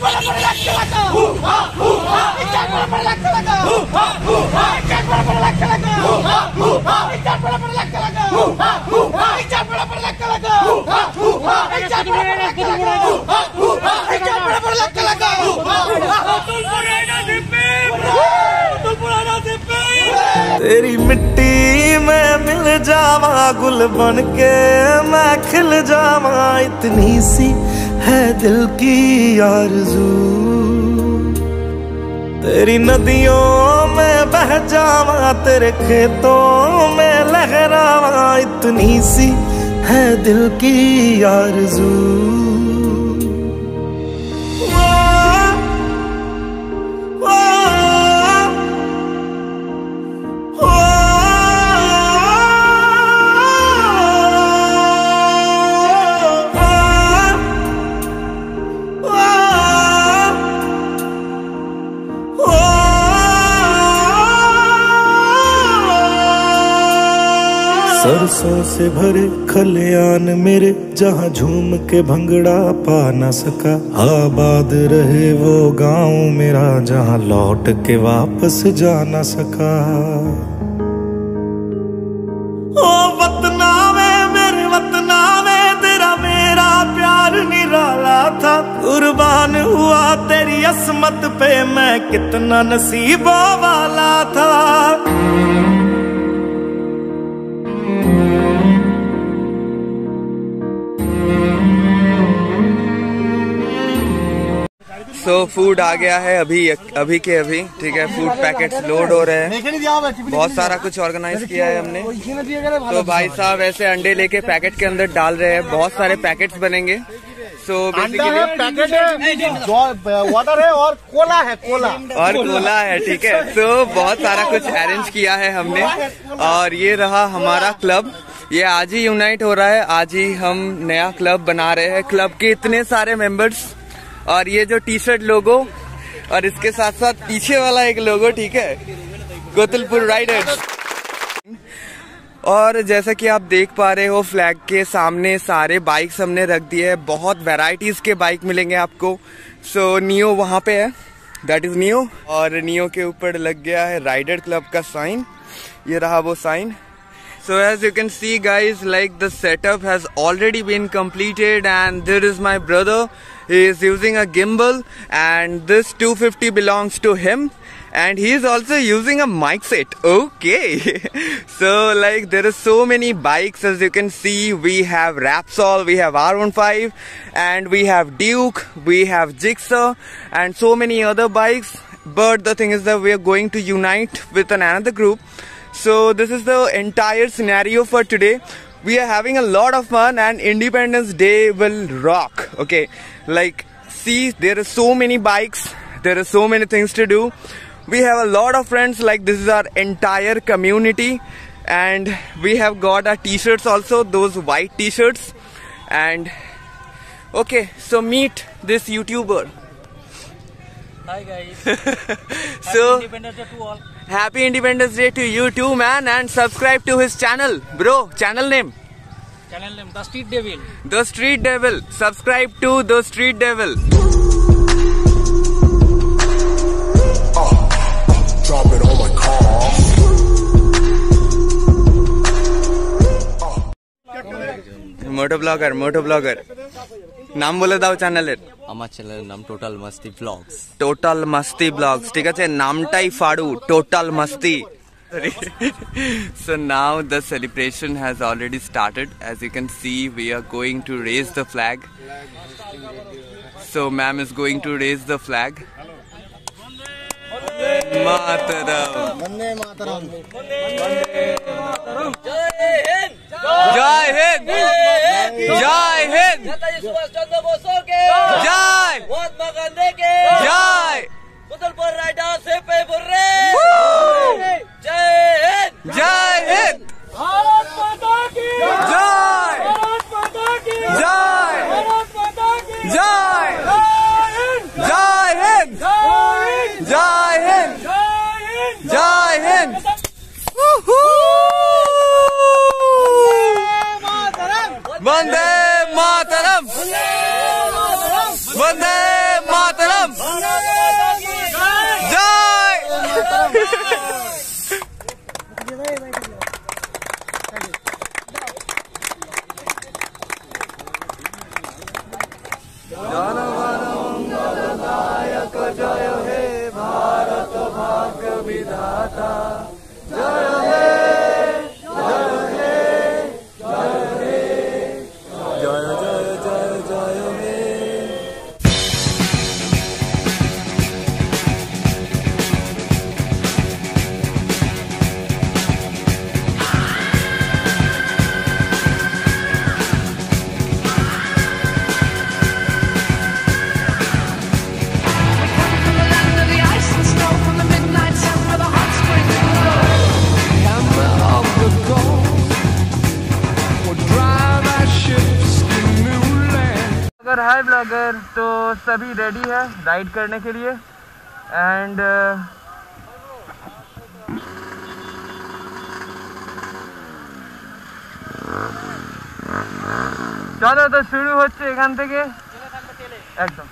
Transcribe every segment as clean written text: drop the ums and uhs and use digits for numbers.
तेरी मिट्टी में मिल जावा, गुल बन के मैं खिल जावा, इतनी सी है दिल की आरज़ू। तेरी नदियों में बह जावा, तेरे खेतों में लहरावा, इतनी सी है दिल की आरज़ू। सरसों से भरे खलियान मेरे, जहाँ झूम के भंगड़ा पा न सका, आबाद रहे वो गांव मेरा, जहाँ लौट के वापस जा न सका। ओ वतना में मेरे वतना में, तेरा मेरा प्यार निराला था, कुर्बान हुआ तेरी असमत पे मैं, कितना नसीबों वाला था। सो फूड आ गया है अभी के अभी, ठीक है। फूड पैकेट्स लोड हो रहे हैं, बहुत सारा कुछ ऑर्गेनाइज किया है हमने। तो भाई साहब ऐसे अंडे लेके पैकेट के अंदर डाल रहे हैं, बहुत सारे पैकेट्स बनेंगे। सो बेसिकली पैकेट है, वाटर है और कोला है, ठीक है। तो बहुत सारा कुछ अरेंज किया है हमने, और ये रहा हमारा क्लब। ये आज ही यूनाइट हो रहा है, आज ही हम नया क्लब बना रहे हैं। क्लब के इतने सारे मेंबर्स, और ये जो टी शर्ट लोगो, और इसके साथ साथ पीछे वाला एक लोगो, ठीक है, गोतलपुर राइडर्स। और जैसा कि आप देख पा रहे हो, फ्लैग के सामने सारे बाइक्स हमने रख दिए हैं, बहुत वैरायटीज के बाइक मिलेंगे आपको। सो नियो वहाँ पे है, दैट इज नियो, और नियो के ऊपर लग गया है राइडर क्लब का साइन, ये रहा वो sign. So as you can see guys, like the setup has already been completed, and there is my brother. He is using a gimbal, and this 250 belongs to him, and he is also using a mic set. Okay. So like there are so many bikes, as you can see. We have Rapsol, we have R15, and we have Duke, we have Jigsaw, and so many other bikes. But the thing is that we are going to unite with another group. So this is the entire scenario for today. We are having a lot of fun, and Independence Day will rock. Okay, like see, there are so many bikes, there are so many things to do. We have a lot of friends, like this is our entire community, and we have got our t-shirts also, those white t-shirts. And okay, so meet this YouTuber. Hi guys. So Happy Independence Day to all. Happy Independence Day to you too, man, and subscribe to his channel, bro. Channel name? The Street Devil. The Street Devil. Subscribe to The Street Devil. Drop it on my car. Moto blogger नाम बोले दाओ channel আমার চ্যানেলের নাম total মাস্তি blogs. Total মাস্তি blogs, ঠিক আছে, নামটাই ফাড়ু, টোটাল মাস্তি। So now the celebration has already started. As you can see, we are going to raise the flag. So ma'am is going to raise the flag. Mataram. Vande Mataram. Jai Hind. Jai Hind. Netaji Subhash Chandra Bose के जय, महात्मा गांधी के जय, गोतलपुर rider से पे बुर्रे, जय हिंद, जय हिंद, भारत माता की जय, भारत माता की जय, भारत माता की जय, जय हिंद, जय हिंद, जय हिंद, जय हिंद, जय हिंद। वंदे मातरम, वंदे सोनम जय। जनगणमंगलदायक जय हे भारत भाग्य विधाता जय हे जय हे जय हे जय जय जय जय हे। अगर हाय ब्लॉगर, तो सभी रेडी है राइड करने के लिए एंड चलो तो शुरू হচ্ছে এখান থেকে একদম।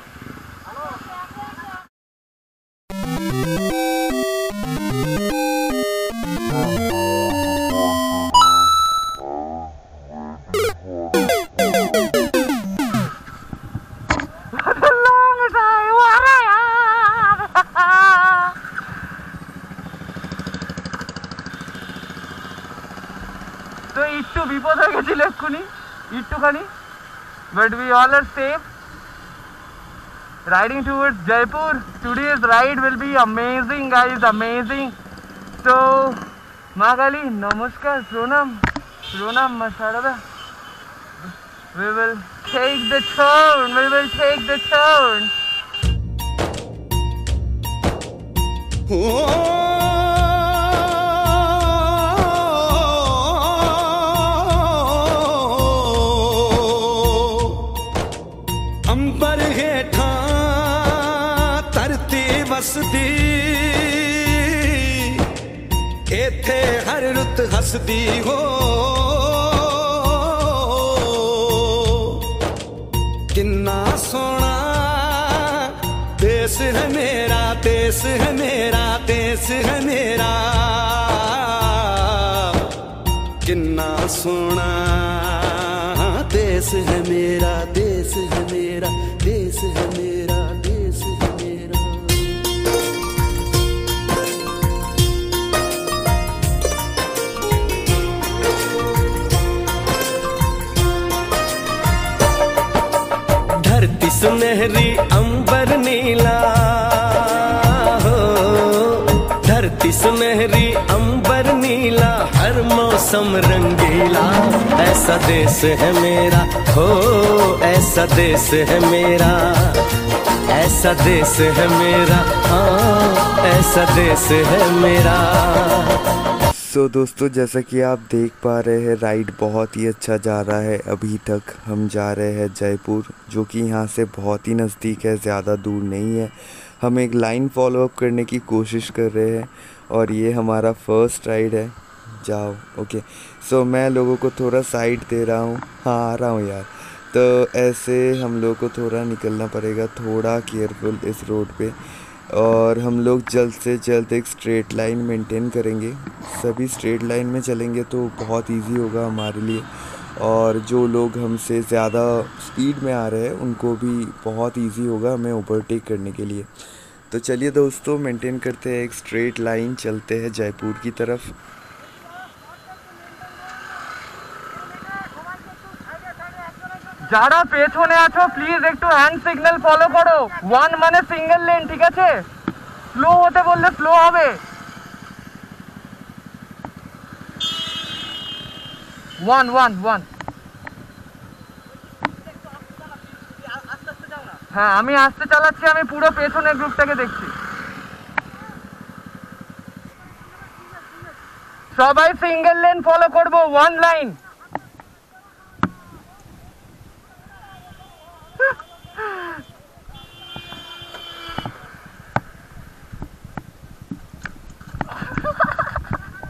तो একটু বিপদ হয়ে গেছিল এক্ষুনি একটুখানি, but we all are safe riding towards Jaipur. Today's ride will be amazing guys, amazing. So মা কালী নমস্কার, প্রণাম প্রণাম মা Sharada. We will take the turn, we will take the turn. अंबर हेठा धरती वसदी, इथे हर रुत हसदी हो। किन्ना सोना देश है मेरा, देश है मेरा, देश है मेरा। किन्ना सोना देश है मेरा, देश है मेरा, देश है मेरा, देश है मेरा। धरती सुनहरी अंबर नीला हो, धरती सुनहरी अंबर नीला, हर मौसम रंगीला। ऐसा देश है मेरा हो, ऐसा देश है मेरा, ऐसा देश है मेरा, हाँ ऐसा देश है मेरा। सो दोस्तों, जैसा कि आप देख पा रहे हैं राइड बहुत ही अच्छा जा रहा है। अभी तक हम जा रहे हैं जयपुर, जो कि यहाँ से बहुत ही नज़दीक है, ज़्यादा दूर नहीं है। हम एक लाइन फॉलो अप करने की कोशिश कर रहे हैं और ये हमारा फर्स्ट राइड है। जाओ ओके। सो मैं लोगों को थोड़ा साइड दे रहा हूँ। हाँ आ रहा हूँ यार। तो ऐसे हम लोग को थोड़ा निकलना पड़ेगा, थोड़ा केयरफुल इस रोड पे, और हम लोग जल्द से जल्द एक स्ट्रेट लाइन मेंटेन करेंगे। सभी स्ट्रेट लाइन में चलेंगे तो बहुत इजी होगा हमारे लिए, और जो लोग हमसे ज़्यादा स्पीड में आ रहे हैं उनको भी बहुत इजी होगा हमें ओवरटेक करने के लिए। तो चलिए दोस्तों, मेंटेन करते हैं एक स्ट्रेट लाइन, चलते हैं जयपुर की तरफ। যারা পেছনে আছো প্লিজ একটু হ্যান্ড সিগন্যাল ফলো করো। 1 মানে সিঙ্গেল লেন, ঠিক আছে? স্লো হতে বললে স্লো হবে। 1 1 1। হ্যাঁ আমি আস্তে চালাচ্ছি, আমি পুরো পেছনের গ্রুপটাকে দেখছি। সবাই সিঙ্গেল লেন ফলো করব, 1 line.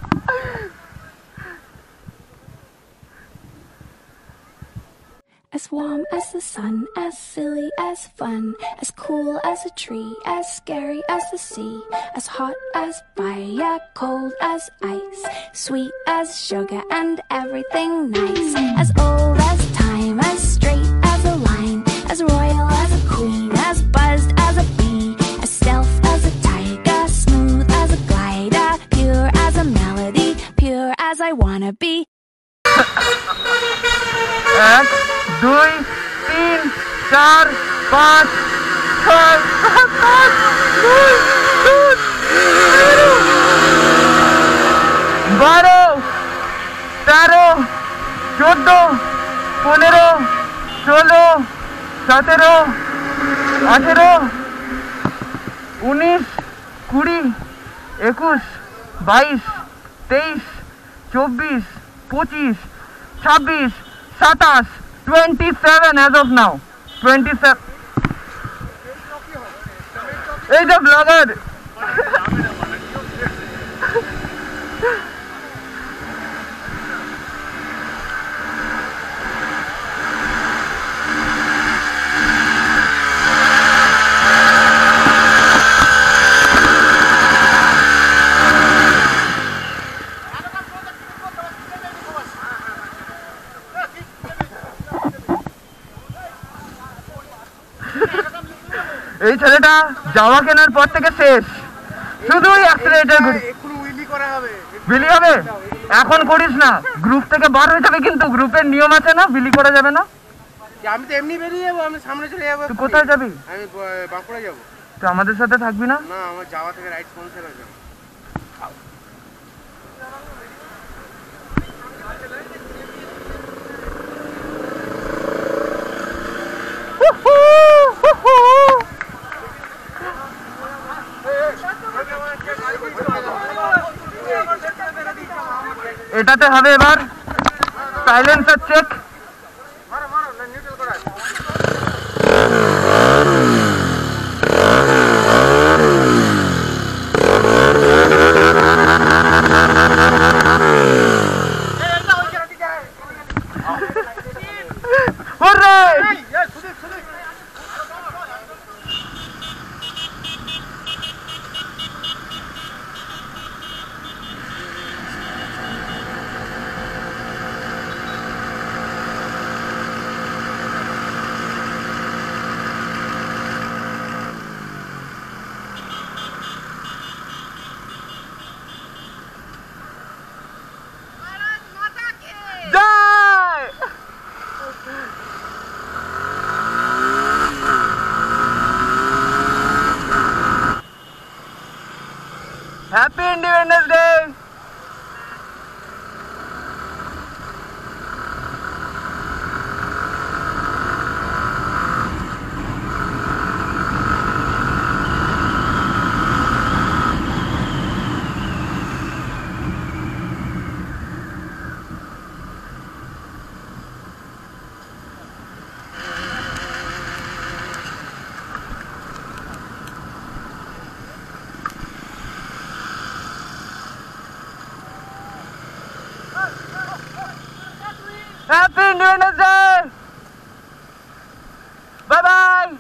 As warm as the sun, as silly as fun, as cool as a tree, as scary as the sea, as hot as fire, cold as ice, sweet as sugar and everything nice, as old as time, as straight as a line, as royal as a queen, as buzzed as a bee, as stealth as a tiger, smooth as a glider, pure as a melody, pure as I wanna be. 1 2 3 4 5 6 7 12 13 14 15 16 17 18 19 20 21 22 23 24 25 26 27 27 as of now 27 এই যে blogger এই ছেলেটা যাওয়া কেনার পর থেকে শেষ, শুধুই অ্যাক্সিলারেটর বিলি হবে। এখন করিস না, গ্রুপ থেকে বার হয়ে যাবে, কিন্তু গ্রুপের নিয়ম আছে না, বিলি করা যাবে না। আমি তো এমনি বেরিয়ে যাবো, আমি সামনে চলে যাবো। তুই কোথায় যাবি? আমি বাঁকুড়া যাবো। তুই আমাদের সাথে থাকবি না? না, আমার যাওয়া থেকে রাইড স্পন্সর আছে। এটাতে হবে এবার silencer check. Happy Independence Day! Happy Independence Day! Bye bye!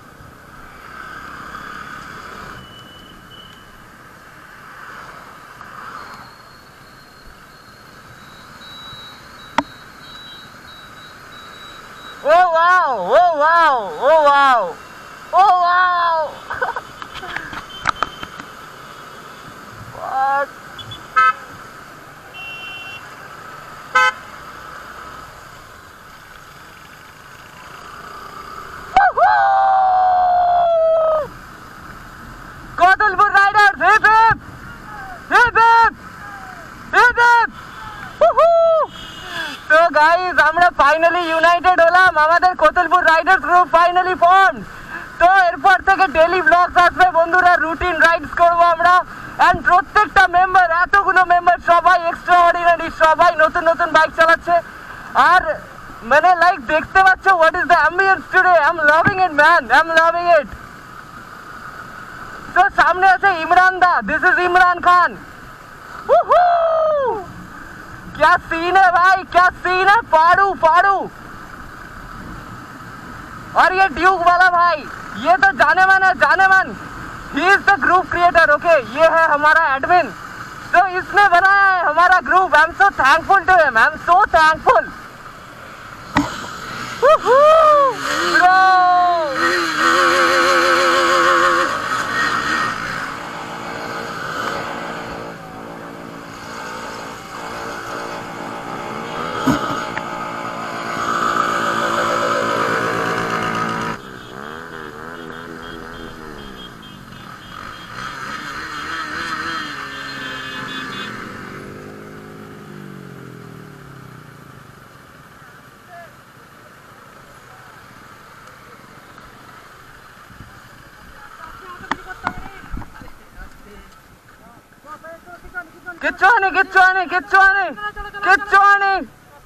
Oh wow! Oh wow! Oh wow! Oh wow! What? Kotalpur Riders, hip hip! Hip hip! Hip hip! Woohoo! So guys, আমরা finally united হলাম, আমাদের Kotalpur riders group finally form. তো এরপর থেকে daily blogs আসবে বন্ধুরা, routine rides করবো আমরা। এন্ড প্রত্যেকটা মেম্বার, এতগুলো মেম্বার সবাই এক্সট্রা অর্ডিনারি, সবাই নতুন নতুন বাইক চালাচ্ছে। আর মানে লাইক দেখতে পাচ্ছ what is the ambience today, I am loving it man, I am loving it. তো সামনে আছে ইমরান দা, দিস ইজ ইমরান খান। क्या सीन है भाई, क्या सीन है, फाड़ू फाड़ू। और ये ड्यूक वाला भाई, ये तो जाने मन, he is the group creator. Okay, ये है हमारा एडमिन, तो इसने बनाया है हमारा group. I am so thankful to him, I am so thankful. किच्चुआनी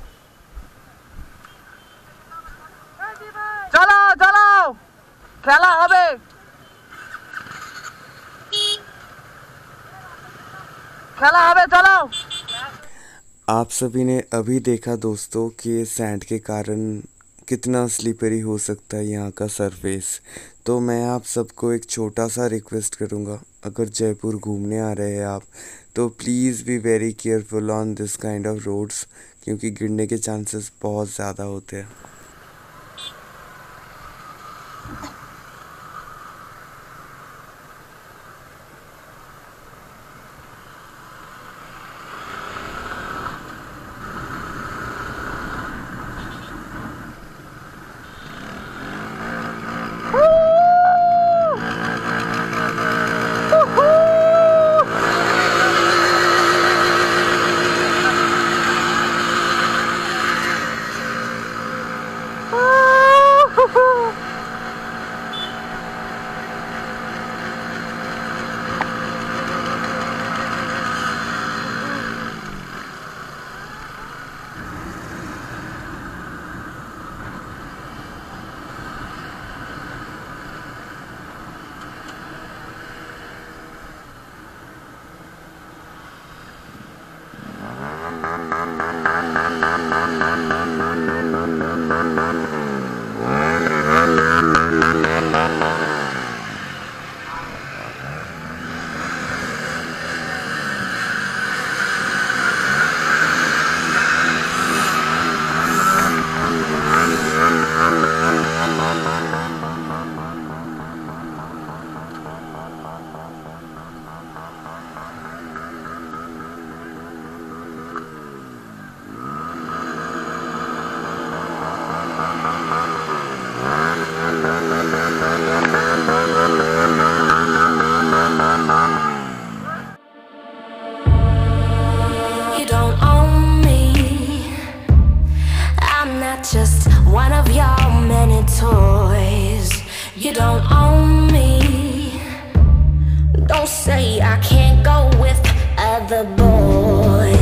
चलो खेला হবে। चलो। आप सभी ने अभी देखा दोस्तों कि सैंड के कारण कितना स्लिपरी हो सकता है यहाँ का सरफेस। तो मैं आप सबको एक छोटा सा रिक्वेस्ट करूँगा, अगर जयपुर घूमने आ रहे हैं आप, तो please be very careful on this kind of roads, क्योंकि गिरने के चांसेस बहुत ज़्यादा होते हैं। Just one of your many toys. You don't own me. Don't say I can't go with other boys.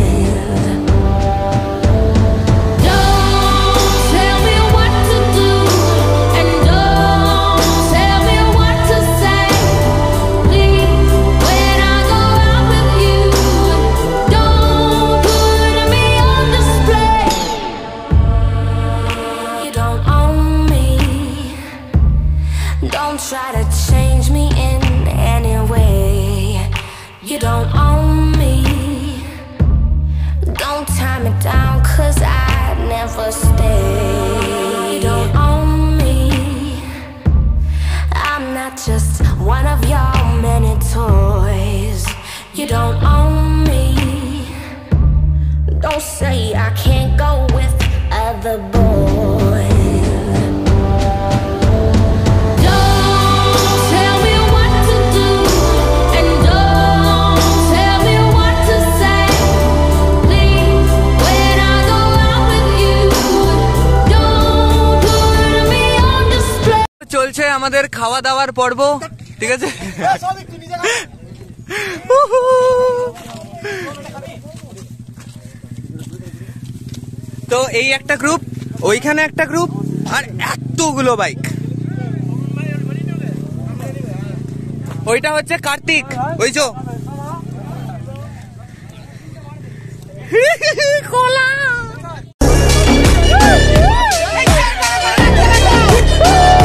Don't try to change me in any way. You don't own me. Don't tie me down, 'cause I'd never stay. You don't own me. I'm not just one of your many toys. You don't own me. Don't say I can't go with other boys. চলছে আমাদের খাওয়া দাওয়ার পর্ব, ঠিক আছে। তো এই একটা গ্রুপ, ওইখানে একটা গ্রুপ, আর এতগুলো বাইক। ওইটা হচ্ছে কার্তিক, ওই যে খোলা।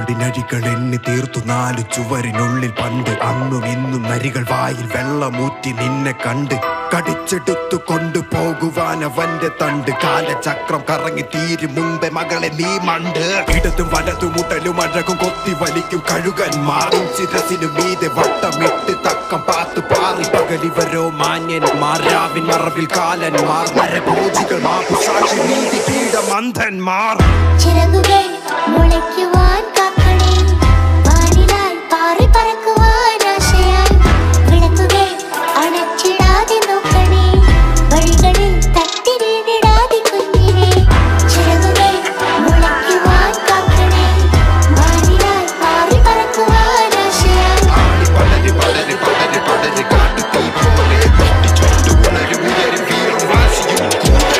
നാടിനരികൾ എണ്ണി തീർത്തു 4 ചുവരിനുള്ളിൽ പണ്ട്. അന്നും ഇന്നും നരികൾ വായിൽ വെള്ളമൂറ്റി നിന്നെ കണ്ട്. കടിച്ചെടുത്തു കൊണ്ടുപോകുവാൻ അവന്റെ തണ്ട്. കാലചക്രം കറങ്ങി തീരും മുമ്പേ മകളെ നീ മണ്ട്. ഇടതും വലതും മുട്ടലും അഴകും കൊത്തി വലിക്കും കഴുകന്മാറും. ശിരസിനു മീതെ വട്ടമിട്ട് തക്കം പാത്തു പാറി. പകലിവരോ മാന്യന്മാർ, രാവിൻ മറവിൽ കാലന്മാർ. നരഭോജികൾ മാപുസാക്ഷി നീതി പീഠമന്ധന്മാർ. ചിറകുകൾ മുളയ്ക്കുവാൻ കാക്കണേ, വാനിലായി പാറി പറക്കുവാൻ ആശയായി. വിളക്കുകൾ അണച്ചിടാതെ നോക്കണേ, വഴികളിൽ തട്ടി വീണിടാതെ കുഞ്ഞിനെ. ചിറകുകൾ മുളയ്ക്കുവാൻ കാക്കണേ, വാനിലായി പാറി പറക്കുവാൻ ആശയായി. പടര് പടര് പടര് പടര് കാട്ടുതീ പോലെ പൊട്ടിച്ചോണ്ട് ഉണരും ഉയരും വീറും വാശിയും കൂടെ.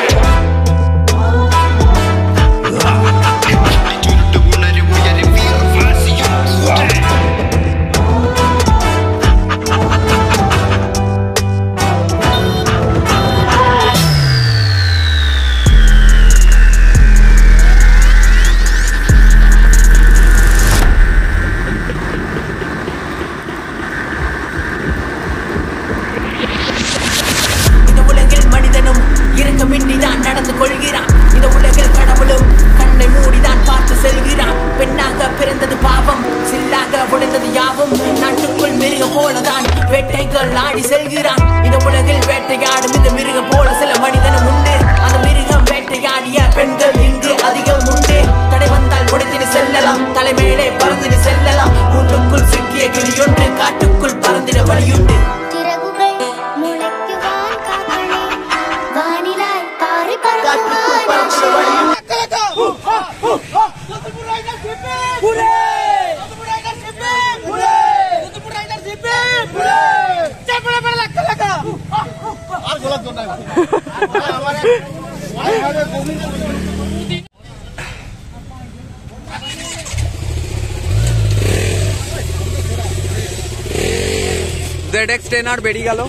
ZX10R बेड़ी का लो।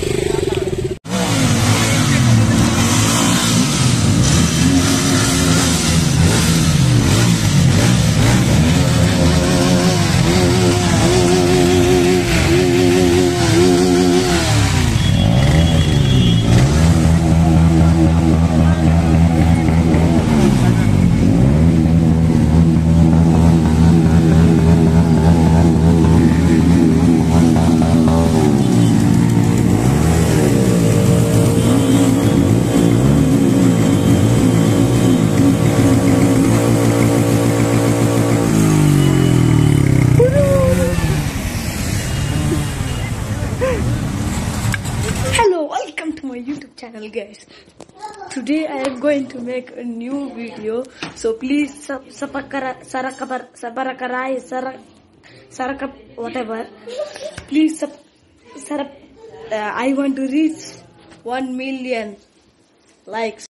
Hello, welcome to my YouTube channel, guys. Today I am going to make a new video, so please whatever. Please I want to reach 1 million likes.